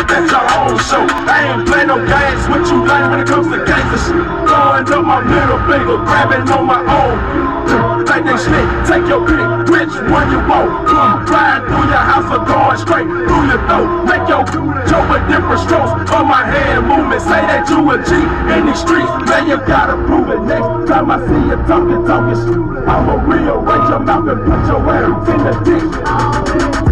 that's your own show. I ain't play no games with you lame when it comes to gangsta shit. Throwing up my middle finger, grabbing on my own. Think they slick, take your pick, which one you want. Riding through your house or going straight through your throat. Make your show with different strokes on my hand movement. Say that you a G in these streets, man, you gotta prove it. Next time I see you talking shit, I'ma rearrange your mouth and put your ass in the ditch.